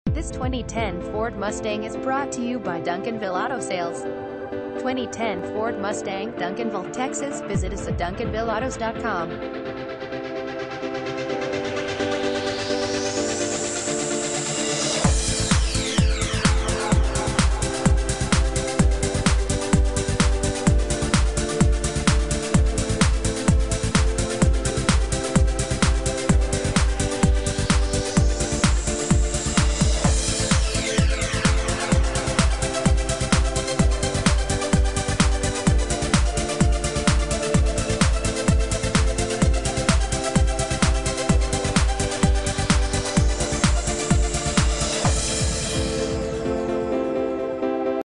This 2010 Ford Mustang is brought to you by Duncanville Auto Sales. 2010 Ford Mustang, Duncanville, Texas. Visit us at duncanvilleautos.com.